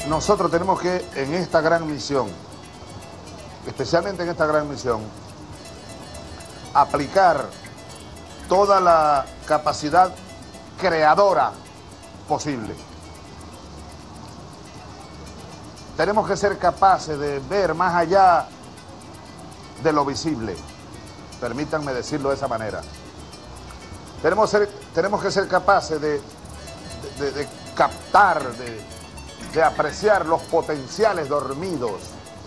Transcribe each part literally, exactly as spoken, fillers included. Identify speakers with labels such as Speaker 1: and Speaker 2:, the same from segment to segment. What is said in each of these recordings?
Speaker 1: nosotros tenemos que, en esta gran misión, especialmente en esta gran misión, aplicar toda la capacidad creadora posible. Tenemos que ser capaces de ver más allá de lo visible. Permítanme decirlo de esa manera. Tenemos, ser, tenemos que ser capaces de, de, de captar, de, de apreciar los potenciales dormidos.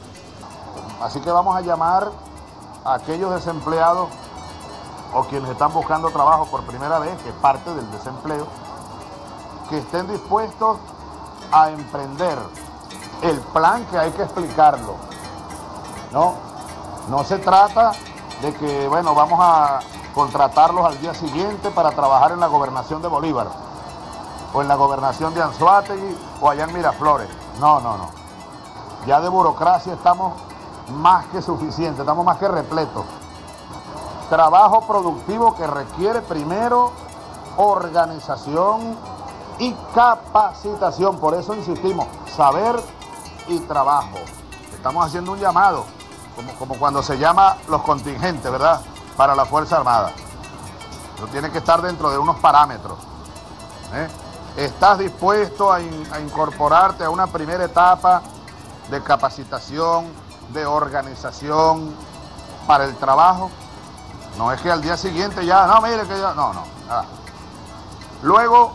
Speaker 1: Así que vamos a llamar a aquellos desempleados o quienes están buscando trabajo por primera vez, que es parte del desempleo, que estén dispuestos a emprender el plan, que hay que explicarlo. No, no se trata de que, bueno, vamos a contratarlos al día siguiente para trabajar en la gobernación de Bolívar, o en la gobernación de Anzoátegui, o allá en Miraflores. No, no, no. Ya de burocracia estamos más que suficientes, estamos más que repletos. Trabajo productivo que requiere primero organización y capacitación. Por eso insistimos, saber y trabajo. Estamos haciendo un llamado, como, como cuando se llama los contingentes, ¿verdad?, para la Fuerza Armada. Eso tiene que estar dentro de unos parámetros. ¿eh? ¿Estás dispuesto a, in, a incorporarte a una primera etapa de capacitación, de organización para el trabajo? No es que al día siguiente ya, no, mire que ya, no, no, nada. Luego,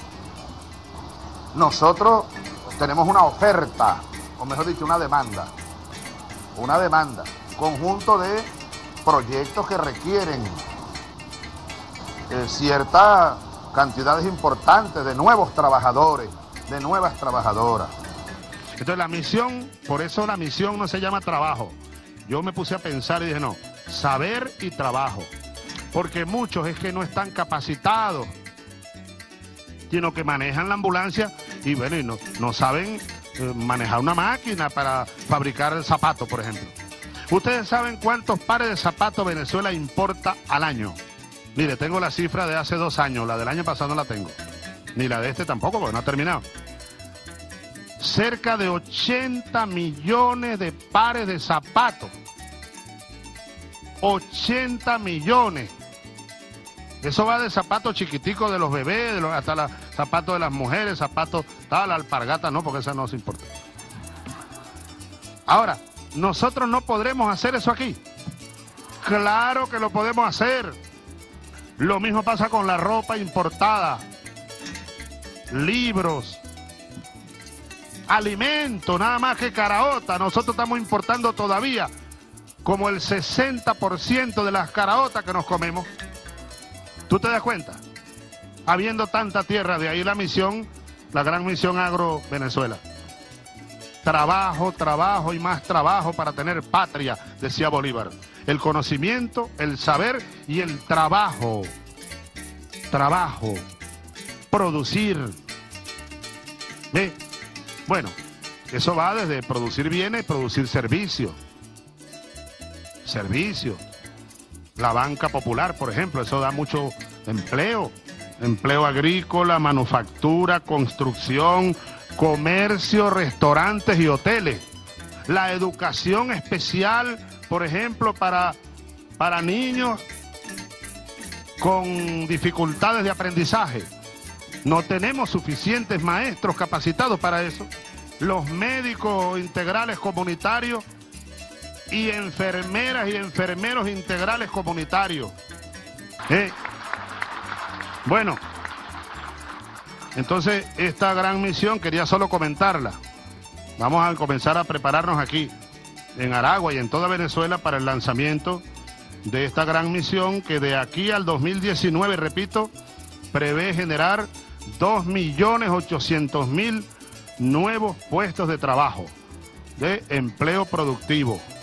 Speaker 1: nosotros tenemos una oferta, o mejor dicho, una demanda, una demanda, conjunto de proyectos que requieren eh, ciertas cantidades importantes de nuevos trabajadores, de nuevas trabajadoras.
Speaker 2: Entonces la misión, por eso la misión no se llama trabajo. Yo me puse a pensar y dije, no, saber y trabajo. Porque muchos es que no están capacitados, sino que manejan la ambulancia y bueno, y no, no saben eh, manejar una máquina para fabricar zapatos, por ejemplo. ¿Ustedes saben cuántos pares de zapatos Venezuela importa al año? Mire, tengo la cifra de hace dos años, la del año pasado no la tengo. Ni la de este tampoco, porque no ha terminado. Cerca de ochenta millones de pares de zapatos. ochenta millones. Eso va de zapatos chiquiticos de los bebés, de los, hasta los zapatos de las mujeres, zapatos, tal, alpargata, no, porque esa no se importa. Ahora, ¿nosotros no podremos hacer eso aquí? Claro que lo podemos hacer. Lo mismo pasa con la ropa importada, libros, alimentos, nada más que caraota. Nosotros estamos importando todavía como el sesenta por ciento de las caraotas que nos comemos. ¿Tú te das cuenta? Habiendo tanta tierra, de ahí la misión, la gran misión Agro Venezuela. Trabajo, trabajo y más trabajo para tener patria, decía Bolívar. El conocimiento, el saber y el trabajo. Trabajo. Producir. ¿Ve? Bueno, eso va desde producir bienes, producir servicios. Servicios. La banca popular, por ejemplo, eso da mucho empleo. Empleo agrícola, manufactura, construcción, comercio, restaurantes y hoteles. La educación especial, por ejemplo, para, para niños con dificultades de aprendizaje. No tenemos suficientes maestros capacitados para eso. Los médicos integrales comunitarios y enfermeras y enfermeros integrales comunitarios. ¿Eh? Bueno, entonces esta gran misión quería solo comentarla. Vamos a comenzar a prepararnos aquí, en Aragua y en toda Venezuela, para el lanzamiento de esta gran misión que de aquí al dos mil diecinueve, repito, prevé generar dos millones ochocientos mil nuevos puestos de trabajo, de empleo productivo.